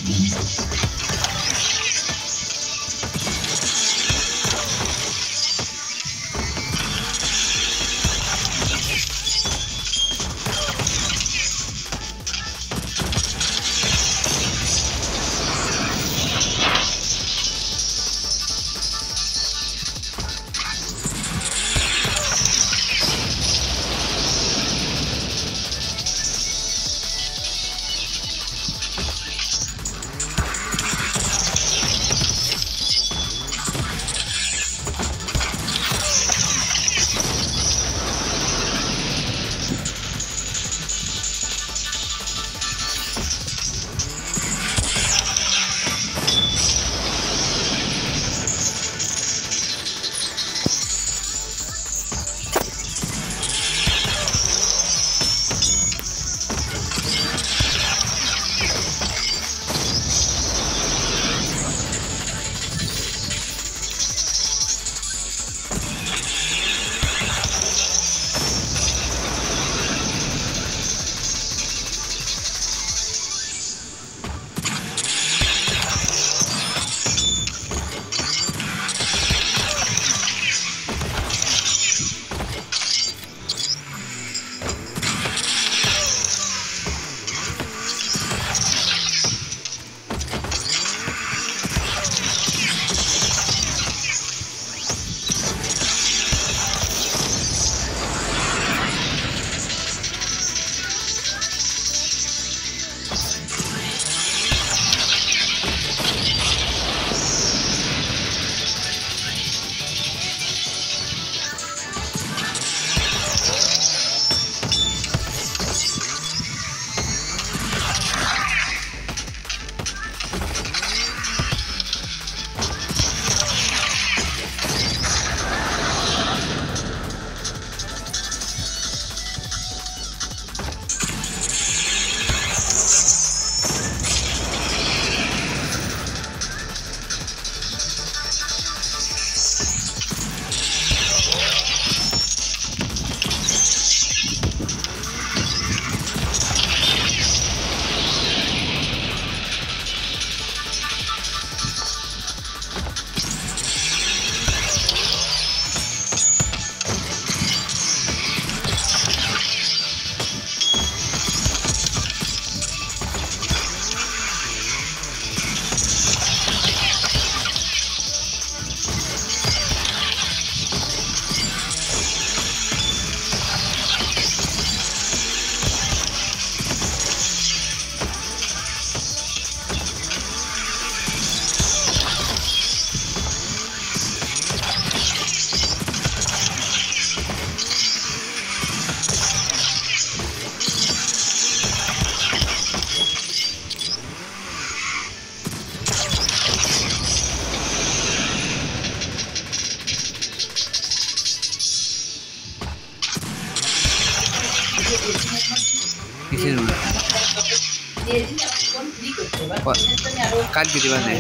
কাট দিবা নে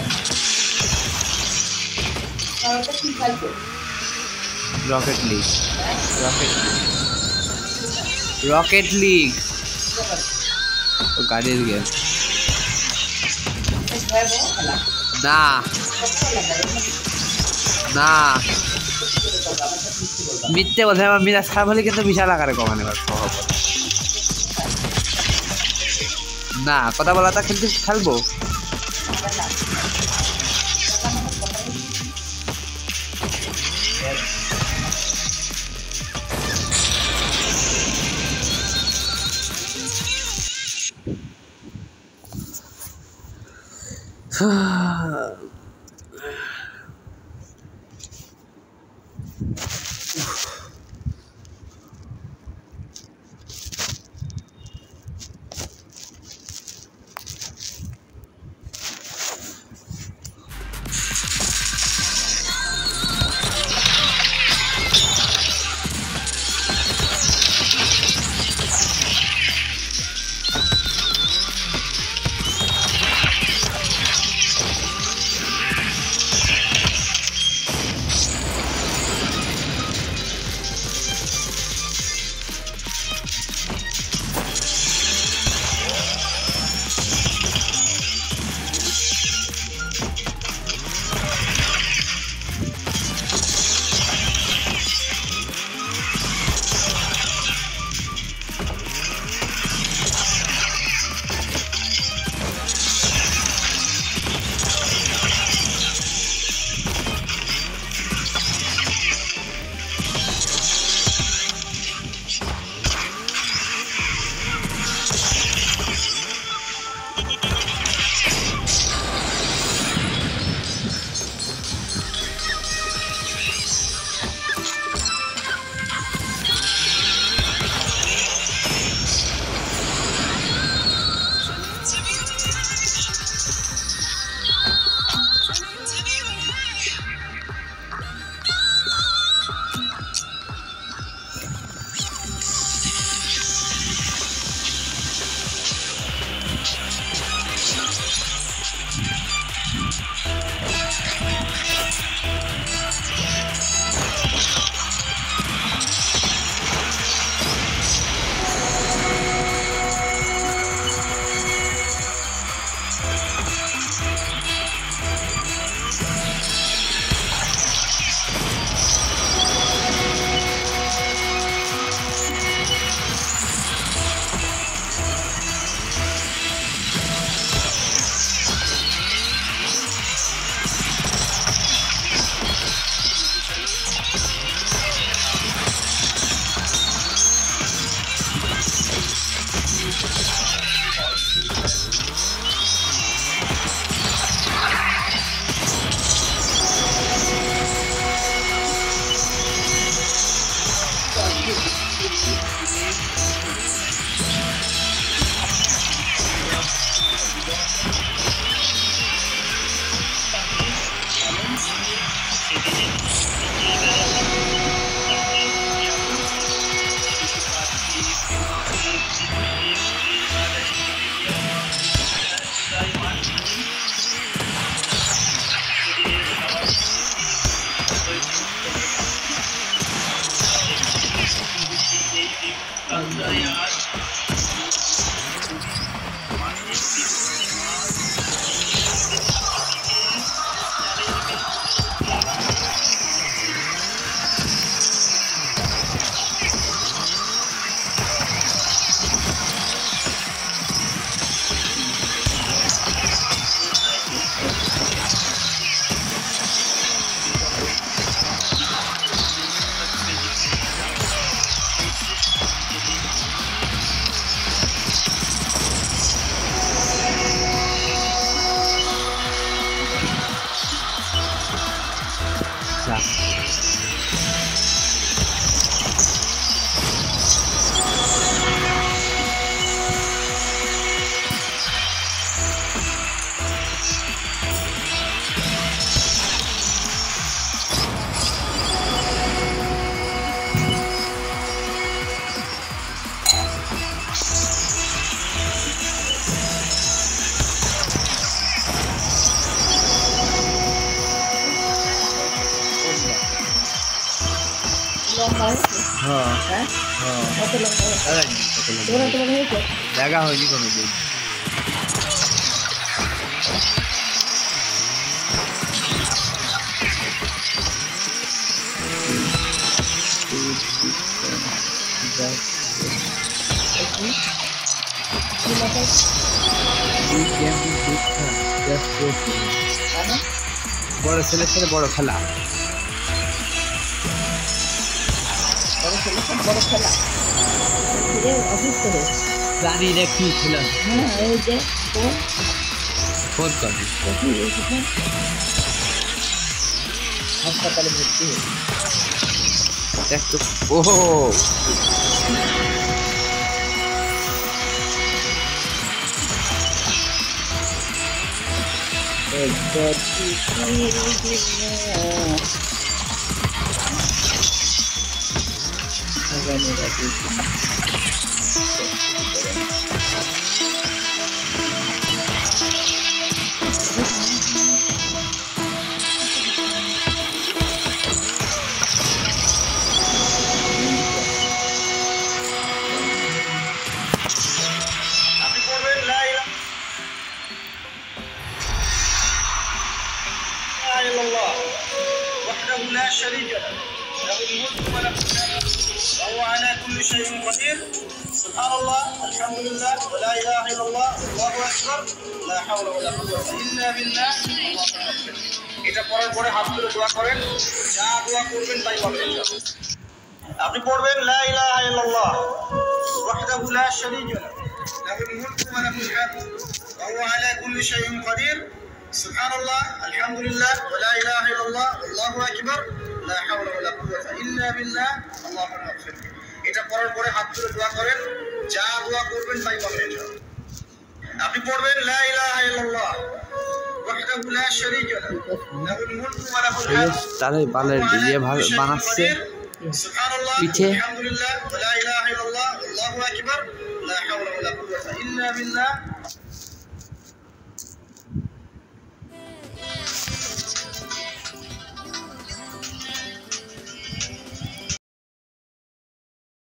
rocket league তো গাড়ির গেম না না মিথ্যে কথা আমার মিরাজ খারাপ হলে কিন্তু বিশাল আকারে কমানে না কথা বলা তা কিন্তু খেলবো হ্যাঁ হ্যাঁ হ্যাঁ কত লম্বা হয়েছে? জানি কত লম্বা। তোমার হয়েছে? দেখা হয়নি কোনোদিন। কি মাথায়? কেন? বড় ছেলের সাথে বড় খেলা। বড় ছেলের সাথে বড় খেলা। ফিরে অসুস্থ হয়েছে। জানি না কি খেলা। হ্যাঁ এই যে ফোন ফোন করে কপি হয়েছে ফোন হাসপাতালে ভর্তি হয়েছে। দেখ তো। ওহো আপনি পড়বেন লা ইলাহা ইল্লাল্লাহ ওয়াহদাহু লা শারীকা লাহু লাহুল মুলকু ওয়া লাহুল হামদ ওয়া হুয়া আলা কুল্লি শাইইন কাদির সুবহানাল্লাহ আলহামদুলিল্লাহ ওয়া লা ইলাহা ইল্লাল্লাহ আল্লাহু আকবার লা হাওলা ওয়া লা কুওয়াতা ইল্লা বিল্লাহ আল্লাহু আকবার। এটা পড়ার পরে হাত তুলে দোয়া করেন, যা দোয়া করবেন তাই পাবেন ইনশাআল্লাহ। আপনি পড়বেন লা ইলাহা ইল্লাল্লাহ ওয়াহদাহু লা শারীকা লাহু লাহুল মুলকু ওয়া লাহুল হামদ ওয়া হুয়া আলা কুল্লি শাইইন কাদির সুবহানাল্লাহ আলহামদুলিল্লাহ ওয়া লা ইলাহা ইল্লাল্লাহ আল্লাহু আকবার লা হাওলা ওয়া লা কুওয়াতা ইল্লা বিল্লাহ আল্লাহু আকবার। এটা পড়ার পরে হাত তুলে দোয়া করেন, যা দোয়া করবেন তাই পাবেন ইনশাআল্লাহ। আপনি পড়বেন লা ইলাহা ইল্লাল্লাহ ওয়াহদাহু লা শারীকা লাহু লাহুল মুলকু ওয়া লাহুল হামদ তাহলে বালের ইয়ে বানাচ্ছে সুবহানাল্লাহ পিঠে। আলহামদুলিল্লাহ ওয়া লা ইলাহা ইল্লাল্লাহ আল্লাহু আকবার লা হাওলা ওয়া লা কুওয়াতা ইল্লা বিল্লাহ